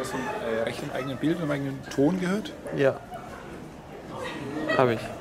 Hast du ein Recht am eigenen Bild, am eigenen Ton gehört? Ja. Habe ich.